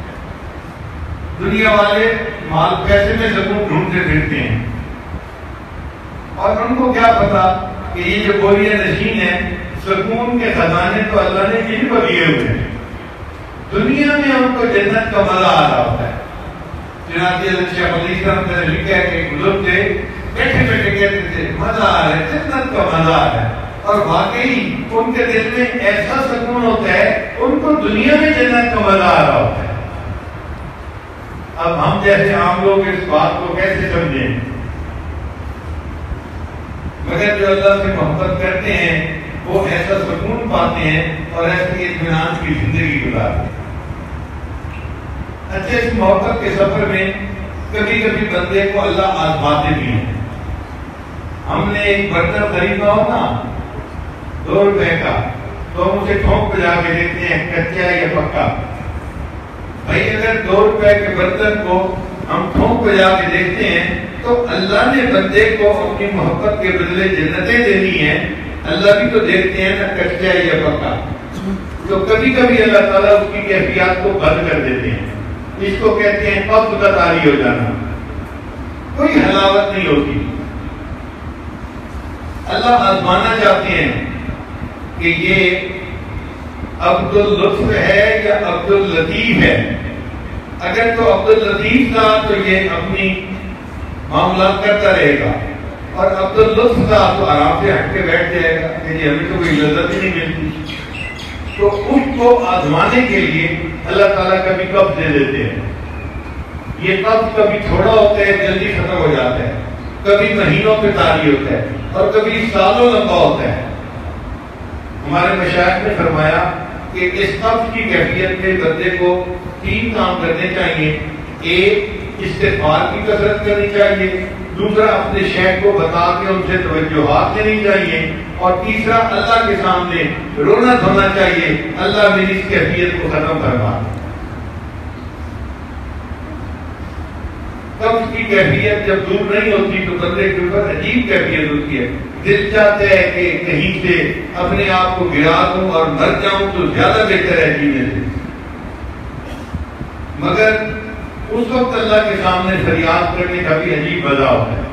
دنیا والے مال پیسے میں سکون ڈھونڈتے پھرتے ہیں، اور ان کو کیا پتا کہ یہ جو بوریہ نشین ہے، سکون کے خزانے تو اللہ نے ان کو دیے ہوئے ہیں۔ دنیا میں ہم کو جنت کا مزہ آ رہا ہوتا ہے۔ چنانچہ شیخ علی صاحب نے لکھا ہے کہ بزرگ تھے، بیٹھے بیٹھے کہتے تھے مزہ آ رہا ہے، جنت کا مزہ آ رہا ہے، اور واقعی ان کے دل میں ایسا سکون ہوتا ہے، ان کو دنیا میں جنت کا مزہ آ رہا ہوتا ہے۔ اب ہم جیسے عام لوگ اس بات کو کیسے سمجھیں؟ مگر جو اللہ سے محبت کرتے ہیں وہ ایسا سکون پاتے ہیں اور ایسی اطمینان کی زندگی گزارتے ہیں۔ اچھا، اس محبت کے سفر میں کبھی کبھی بندے کو اللہ آزماتے بھی ہیں۔ ہم نے ایک برتن خریدا ہو نا دو روپے کا، تو ہم اسے ٹھونک بجا کے دیکھتے ہیں کچا یا پکا۔ بھائی اگر دو روپے کے برتن کو ہم ٹھونک بجا کے دیکھتے ہیں تو اللہ نے بندے کو اپنی محبت کے بدلے جنتیں دینی ہیں، اللہ بھی تو دیکھتے ہیں نا کچا یا پکا۔ تو کبھی کبھی اللہ تعالیٰ اس کی کیفیات کو بند کر دیتے ہیں، اس کو کہتے ہیں قبض کا طاری ہو جانا، کوئی حلاوت نہیں ہوتی۔ اللہ آزمانا چاہتے ہیں کہ یہ عبد اللطف ہے یا عبد اللطیف ہے۔ اگر تو عبد اللطیف تھا تو یہ اپنی معاملات کرتا رہے گا، اور عبد اللطف تھا تو آرام سے ہٹ کے بیٹھ جائے گا کہ جی ہمیں تو کوئی لذت ہی نہیں ملتی۔ تو اس کو آزمانے کے لیے اللہ تعالیٰ کبھی قبض دے دیتے ہیں۔ یہ قبض کبھی تھوڑا ہوتا ہے جلدی ختم ہو جاتا ہے، کبھی مہینوں پہ طاری ہوتا ہے، اور کبھی سالوں لمبا ہوتا ہے۔ ہمارے مشائخ نے فرمایا کہ اس قبض کی کیفیت میں بندے کو تین کام کرنے چاہیے. ایک استغفار کی کثرت کرنی چاہیے، دوسرا اپنے شیخ کو بتا کے ان سے توجہات لینی چاہیے، اور تیسرا اللہ کے سامنے رونا دھونا چاہیے، اللہ میری اس کیفیت کو ختم کروا. قبض کی کیفیت جب دور نہیں ہوتی تو بندے کے اوپر عجیب کیفیت ہوتی ہے. دل چاہتا ہے کہ کہیں سے اپنے آپ کو گرا دوں اور مر جاؤں تو زیادہ بہتر ہے جینے سے، مگر اس وقت اللہ کے سامنے فریاد کرنے کا بھی عجیب مزہ ہوتا ہے.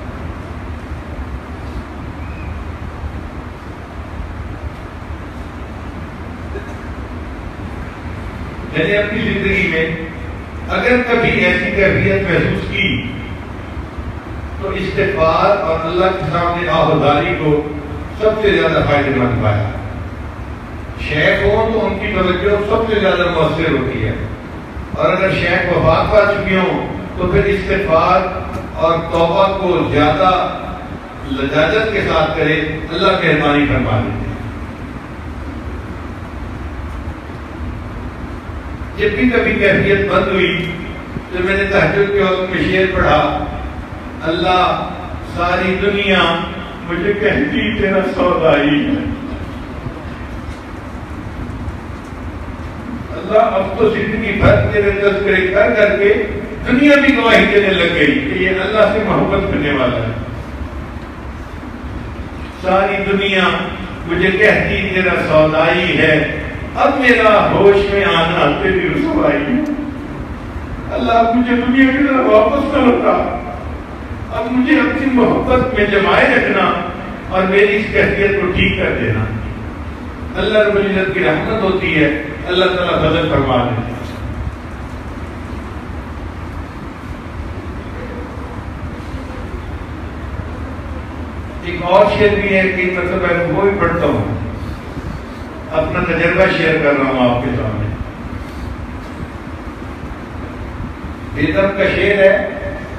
میں نے اپنی زندگی میں اگر کبھی ایسی کیفیت محسوس کی تو استغفار اور اللہ کے سامنے آہذاری کو سب سے زیادہ فائدہ مند پایا. شیخ ہوں تو ان کی توجہ سب سے زیادہ مؤثر ہوتی ہے، اور اگر شیخ وفات پا چکی ہوں تو پھر استغفار اور توبہ کو زیادہ لجاجت کے ساتھ کرے، اللہ مہربانی فرما دیتے ہیں. جب بھی کبھی کیفیت بند ہوئی تو میں نے تہجد کے وقت میں شعر پڑھا، اللہ ساری دنیا مجھے کہتی تیرا سودائی ہے. اللہ اب تو زندگی بھر تیرے تذکرے کر کر کے دنیا بھی گواہی دینے لگ گئی کہ یہ اللہ سے محبت کرنے والا ہے. ساری دنیا مجھے کہتی تیرا سودائی ہے، اب میرا ہوش میں آنا تیری رسوائی ہے. اللہ مجھے دنیا کی طرف واپس نہ لوٹا، اب مجھے اپنی محبت میں جمائے رکھنا اور میری اس کیفیت کو ٹھیک کر دینا. اللہ رب العزت کی رحمت ہوتی ہے، اللہ تعالیٰ فضل فرما دیتے ہیں. ایک اور شعر بھی ہے کہ مطلب میں وہ بھی پڑھتا ہوں، اپنا تجربہ شیئر کر رہا ہوں آپ کے سامنے. بیدم کا شعر ہے،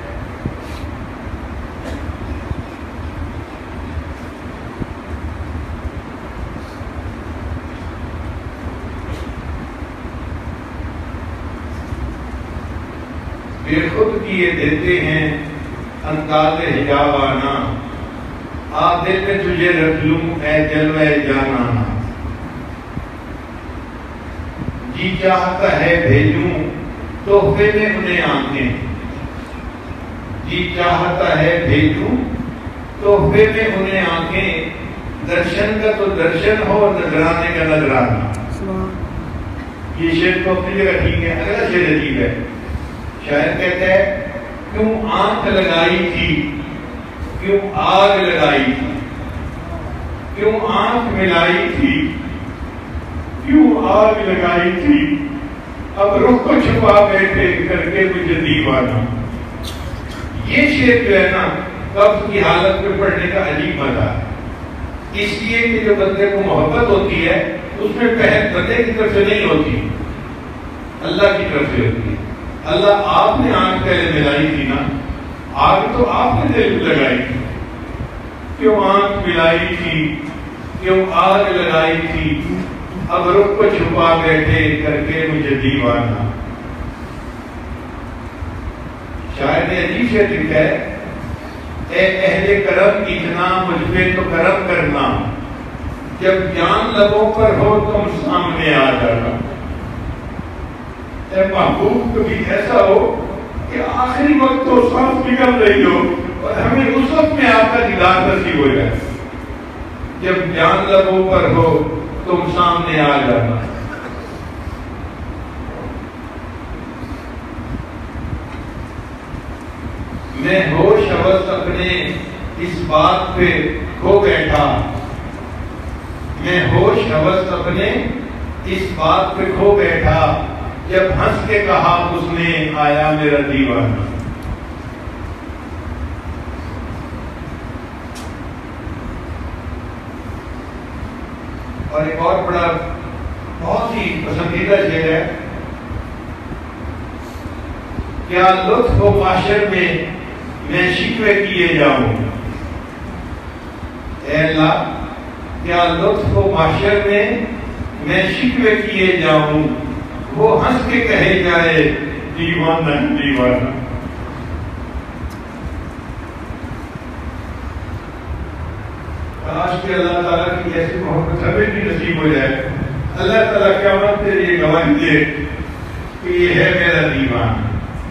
بے خود کیے دیتے ہیں انداز حجابانہ، آ دل میں تجھے رکھ لوں اے جلوہ جانانا. جی چاہتا ہے بھیجوں تحفے میں انہیں آنکھیں، جی چاہتا ہے بھیجوں تحفے میں انہیں آنکھیں، درشن کا تو درشن ہو نظرانے کا نظرانہ. یہ شعر تو اپنی جگہ ٹھیک ہے. اگلا شعر عجیب ہے. شاعر کہتا ہے کیوں آنکھ لگائی تھی، کیوں آگ لگائی تھی، کیوں آنکھ ملائی تھی، کیوں آگ لگائی تھی، اب رخ کو چھپا بیٹھے کر کے مجھے دیوانہ. یہ شعر جو ہے نا قبض کی حالت میں پڑھنے کا عجیب مزہ ہے، اس لیے کہ جو بندے کو محبت ہوتی ہے اس میں پہل بندے کی طرف سے نہیں ہوتی، اللہ کی طرف سے ہوتی ہے. اللہ آپ نے آنکھ پہلے ملائی تھی نا، آگ تو آپ نے دل میں لگائی تھی، کیوں آنکھ ملائی تھی، کیوں آگ لگائی تھی، اب رخ کو چھپا بیٹھے کر کے مجھے دیوانہ. شاعر نے عجیب سے لکھا ہے، اے اہل کرم اتنا مجھ پہ تو کرم کرنا، جب جان لبوں پر ہو تم سامنے آ جانا. اے محبوب کبھی ایسا ہو کہ آخری وقت تو سانس نکل رہی ہو اور ہمیں اس وقت میں آپ کا دیدار نصیب ہو جائے، جب جان لبوں پر ہو تم سامنے آ جانا. میں ہوش حوث اپنے اس بات پہ کھو بیٹھا، میں ہوش حوث اپنے اس بات پہ کھو بیٹھا، جب ہنس کے کہا اس نے آیا میرا دیوانہ. اور ایک اور بڑا بہت ہی پسندیدہ شعر ہے، کیا لطف ہو معاشر میں میں شکوے کیے جاؤں، اے اللہ کیا لطف ہو معاشر میں میں شکوے کیے جاؤں، وہ ہنس کے کہے جائے دیوانہ دیوانہ۔ کاش کہ اللہ تعالیٰ کی ایسی محبت ہمیں بھی نصیب ہو جائے، اللہ تعالیٰ قیامت کے لیے گواہی دے کہ یہ ہے میرا دیوانہ۔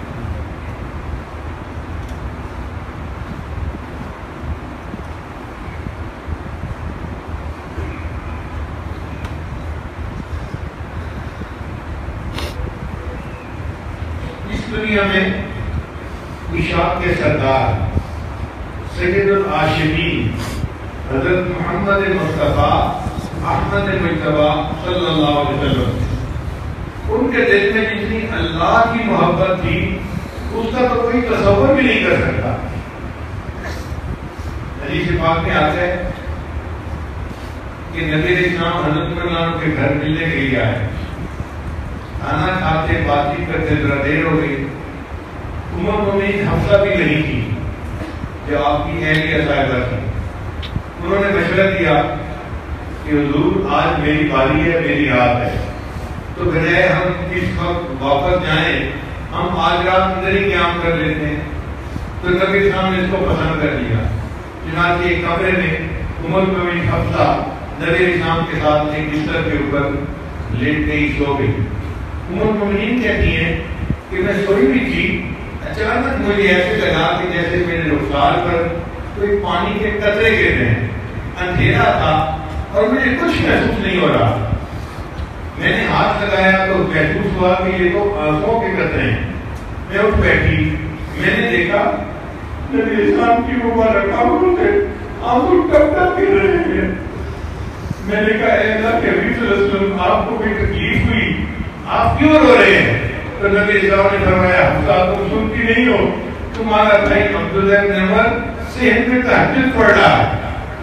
دنیا میں عشاق کے سردار سید العاشقین حضرت محمد مصطفیٰ احمد مجتبی صلی اللہ علیہ وسلم، ان کے دل میں جتنی اللہ کی محبت تھی اس کا تو کوئی تصور بھی نہیں کر سکتا۔ حدیث پاک میں آتا ہے کہ نبی اسلام حضرت مولانا کے گھر ملنے کے لیے آئے، کھانا کھاتے بات چیت کرتے ذرا دیر ہو گئی، ام المؤمنین حفصہ بھی نہیں تھی جو آپ کی اہلیہ صاحبہ تھی۔ انہوں نے مشورہ دیا کہ حضور آج میری باری ہے، میری رات ہے، تو بجائے ہم اس وقت واپس جائیں ہم آج رات ادھر ہی قیام کر لیتے ہیں۔ تو نبی اسلام نے اس کو پسند کر لیا، چنانچہ ایک کمرے میں ام المؤمنین حفصہ نبی اسلام کے ساتھ ایک بستر کے اوپر لیٹ گئی، سو گئی۔ ام المؤمنین کہتی ہیں کہ میں سوئی بھی تھی، اچانک مجھے ایسے لگا کہ جیسے میرے رخسار پر کوئی پانی کے قطرے گر رہے ہیں، اندھیرا تھا اور مجھے کچھ محسوس نہیں ہو رہا۔ میں نے ہاتھ لگایا تو محسوس ہوا کہ یہ تو آنسوں کے قطرے ہیں۔ میں اٹھ بیٹھی، میں نے دیکھا نبی اسلام کی مبارک آنکھوں سے آنسو ٹپ ٹپ گر رہے ہیں۔ میں نے کہا اے اللہ کے حبیب صلی اللہ علیہ وسلم، آپ کو کوئی تکلیف ہوئی، آپ کیوں رو رہے ہیں؟ تو نبی اسلام نے فرمایا حفصہ تم سنتی نہیں ہو، تمہارا بھائی عبداللہ بن عمر صحت میں تہجد پڑھ رہا ہے۔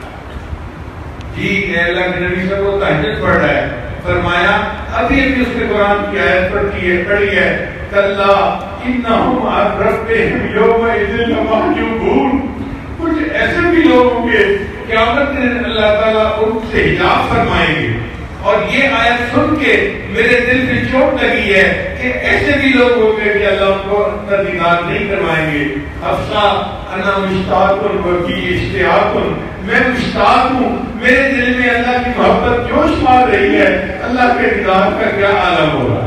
جی اے اللہ کے نبی صاحب وہ تہجد پڑھ رہا ہے۔ فرمایا ابھی ابھی اس نے قرآن کی آیت پڑھی ہے پڑھی ہے کلا انہم عن ربہم یومئذ لمحجوبون۔ کچھ ایسے بھی لوگ ہوں گے قیامت کے دن اللہ تعالیٰ ان سے حجاب فرمائیں گے، اور یہ آیت سن کے میرے دل پہ چوٹ لگی ہے کہ ایسے بھی لوگ ہوں گے کہ اللہ ان کو اپنا دیدار نہیں کروائیں گے۔ حفصہ انا مشتاق وفی اشتیاق، میں مشتاق ہوں، میرے دل میں اللہ کی محبت جوش مار رہی ہے، اللہ کے دیدار کا کیا عالم ہوگا۔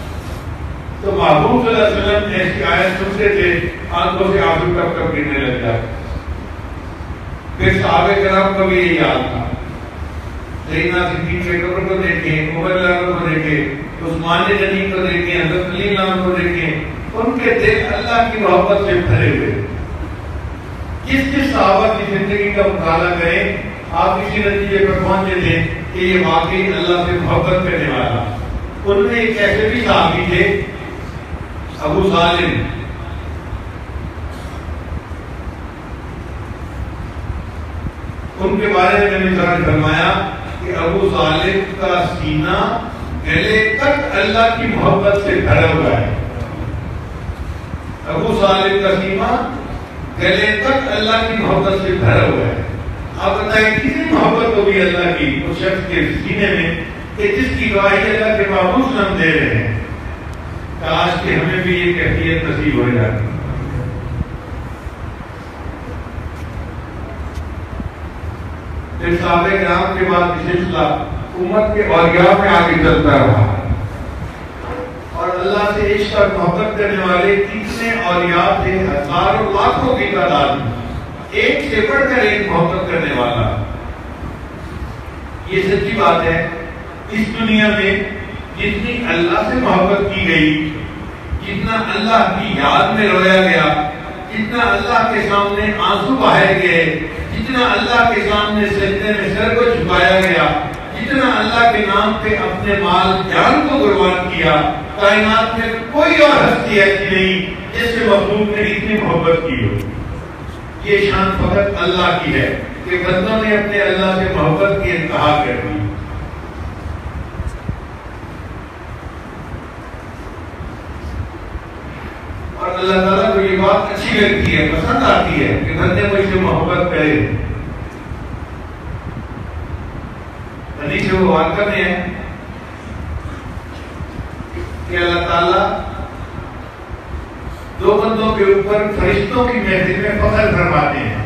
تو محبوب صلی اللہ علیہ وسلم ایسی آیت سنتے تھے آنکھوں سے آنسو ٹپ ٹپ گرنے لگ جاتے۔ پھر صحابہ کرام کو بھی یہ یاد تھا، سیدنا صدیق کے قبر کو دیکھیں، عمر رضی اللہ کو دیکھیں، عثمان غنی کو دیکھیں، حضرت علی رضی اللہ کو دیکھیں، ان کے دل اللہ کی محبت سے بھرے ہوئے۔ جس جس صحابہ کی زندگی کا مطالعہ کریں آپ اسی نتیجے پر پہنچے تھے کہ یہ واقعی اللہ سے محبت کرنے والا۔ ان میں ایک ایسے بھی صحابی تھے ابو سالم، ان کے بارے میں نبی صلی اللہ علیہ وسلم نے فرمایا کہ ابو سالم کا سینہ گلے تک اللہ کی محبت سے بھرا ہوا ہے۔ ابو سالم کا سینہ گلے تک اللہ کی محبت سے بھرا ہوا ہے۔ آپ بتائیں کتنی محبت ہوگی اللہ کی اس شخص کے سینے میں کہ جس کی گواہی اللہ کے محبوب صلی اللہ علیہ وسلم دے رہے ہیں۔ کاش کہ ہمیں بھی یہ کیفیت نصیب ہو جاتی۔ پھر صحابہ کرام کے بعد یہ سلسلہ امت کے اولیاء میں آگے چلتا رہا، اور اللہ سے عشق اور محبت کرنے والے کتنے اولیاء تھے، ہزاروں لاکھوں کی تعداد میں، ایک سے بڑھ کر ایک محبت کرنے والا۔ یہ سچی بات ہے، اس دنیا میں جتنی اللہ سے محبت کی گئی، جتنا اللہ کی یاد میں رویا گیا، جتنا اللہ کے سامنے آنسو بہائے گئے، جتنا اللہ کے سامنے سجدے میں سر کو جھکایا گیا، جتنا اللہ کے نام پہ اپنے مال جان کو قربان کیا، کائنات میں کوئی اور ہستی ایسی نہیں جس سے مخلوق نے اتنی محبت کی ہو۔ یہ شان فقط اللہ کی ہے کہ بندوں نے اپنے اللہ سے محبت کی انتہا کر دی۔ اور اللہ تعالیٰ کو یہ بات اچھی لگتی ہے، پسند آتی ہے کہ بندے مجھ سے محبت کرے۔ حدیث وہ واقعہ میں ہے کہ اللہ تعالیٰ دو بندوں کے اوپر فرشتوں کی محفل میں فخر فرماتے ہیں.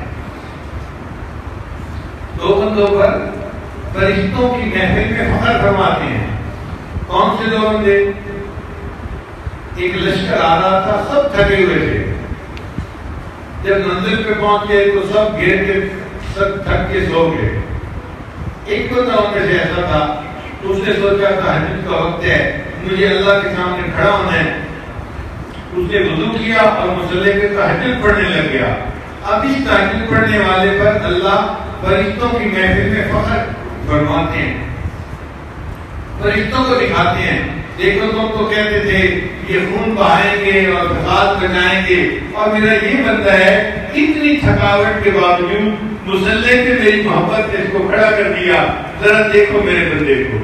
دو بندوں پر فرشتوں کی محفل میں فخر فرماتے ہیں. کون سے دو بندے؟ ایک لشکر آ رہا تھا, سب تھکے ہوئے تھے. جب منزل پہ پہنچ گئے تو سب گر کے سب تھک کے سو گئے. ایک تو تھا ان میں سے ایسا تھا, اس نے سوچا تہجد کا وقت ہے, مجھے اللہ کے سامنے کھڑا ہونا ہے. اس نے وضو کیا اور مصلی پہ تہجد پڑھنے لگ گیا. اب اس تہجد پڑھنے والے پر اللہ فرشتوں کی محفل میں فخر فرماتے ہیں, فرشتوں کو دکھاتے ہیں, دیکھو تم تو کہتے تھے یہ خون بہائیں گے اور فساد بچائیں گے, اور میرا یہ بندہ ہے اتنی تھکاوٹ کے باوجود مصلی پہ میری محبت نے اس کو کھڑا کر دیا, ذرا دیکھو میرے بندے کو.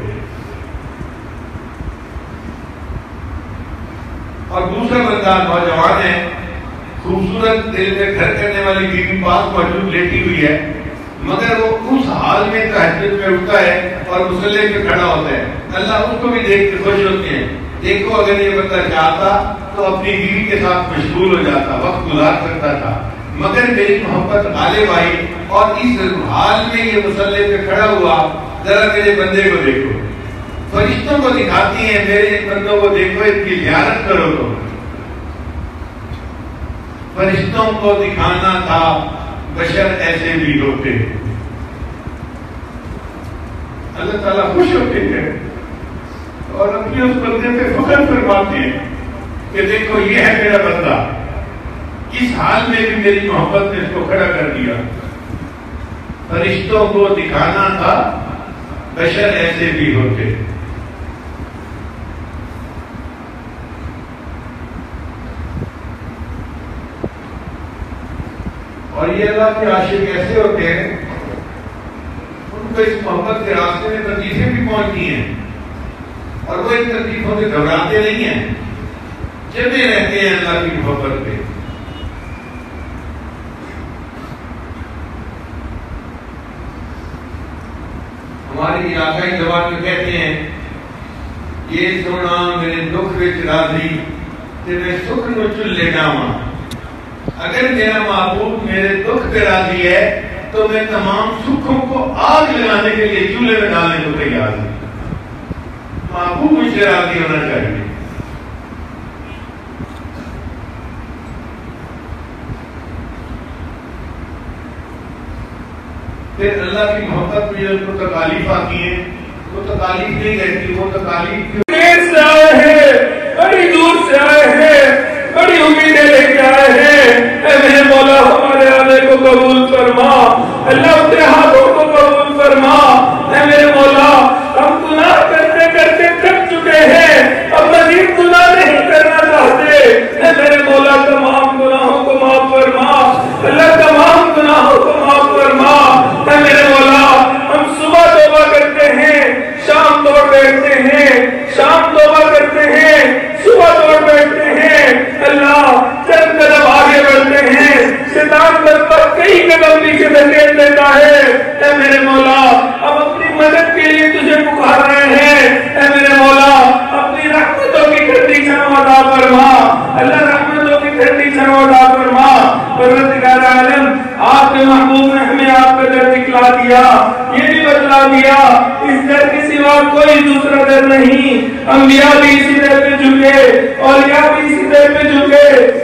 اور دوسرا بندہ نوجوان ہے, خوبصورت دل میں گھر کرنے والی بیوی پاس موجود لیٹی ہوئی ہے, مگر وہ اس حال میں تہجد میں اٹھتا ہے اور مصلی پہ کھڑا ہوتا ہے. اللہ اس کو بھی دیکھ کے خوش ہوتے ہیں, دیکھو اگر یہ بندہ چاہتا تو اپنی بیوی کے ساتھ مشغول ہو جاتا, وقت گزار سکتا تھا, مگر میری محبت غالب آئی اور اس حال میں یہ مصلی پہ کھڑا ہوا, ذرا میرے بندے کو دیکھو. فرشتوں کو دکھاتی ہیں میرے بندوں کو دیکھو, ان کی زیارت کرو. تو فرشتوں کو دکھانا تھا بشر ایسے بھی ہوتے ہیں. اللہ تعالیٰ خوش ہوتے ہیں اور اپنے اس بندے پہ فخر فرماتے ہیں کہ دیکھو یہ ہے میرا بندہ, اس حال میں بھی میری محبت نے اس کو کھڑا کر دیا. فرشتوں کو دکھانا تھا بشر ایسے بھی ہوتے ہیں. اور یہ اللہ کے عاشق ایسے ہوتے ہیں, ان کو اس محبت کے راستے میں تکلیفیں بھی پہنچتی ہیں اور وہ ان تکلیفوں سے گھبراتے نہیں ہیں, جمے رہتے ہیں اللہ کی محبت پہ. ہماری علاقائی زبان میں کہتے ہیں یہ سونا میرے دکھ وچ راضی تے میں سکھ نو چلے جاواں. اگر میرا محبوب میرے دکھ پہ راضی ہے تو میں تمام سکھوں کو آگ لگانے کے لیے چولہے میں ڈالنے کو تیار ہوں. محبوب مجھ سے راضی ہونا چاہیے. پھر اللہ کی محبت میں جو تکالیف آتی ہیں وہ تکالیف نہیں رہتی, وہ تکالیف دیر سے آئے ہیں, بڑی دور سے آئے ہیں, بڑی امیدیں لے کے آئے ہیں. اے میرے مولا ہمارے آنے کو قبول فرما, اللہ اپنے ہاتھوں کو قبول فرما. اے میرے مولا ہم گناہ کرتے کرتے تھک چکے ہیں, اب مزید گناہ نہیں کرنا چاہتے. اے میرے مولا تمام گناہوں کو معاف فرما, اللہ تمام گناہوں کو معاف فرما. اے میرے مولا ہم صبح توبہ کرتے ہیں, شام توڑ بیٹھتے ہیں, شام توبہ کرتے ہیں, صبح توڑ بیٹھتے ہیں. اللہ چند قدم آگے بڑھتے ہیں, شیطان پر پر کئی قدم پیچھے دھکیل دیتا ہے. اے میرے مولا اب اپنی مدد کے لیے تجھے پکار رہے ہیں. اے میرے مولا اپنی رحمتوں کی ٹھنڈی چھاؤں عطا فرما, اللہ رحمتوں کی ٹھنڈی چھاؤں عطا فرما. پروردگار عالم آپ کے محبوب نے ہمیں آپ کا در دکھلا دیا, یہ بھی بتلا دیا اس در کے سوا کوئی دوسرا در نہیں. انبیاء بھی اسی در پہ جھکے, اولیاء بھی اسی در پہ جھکے,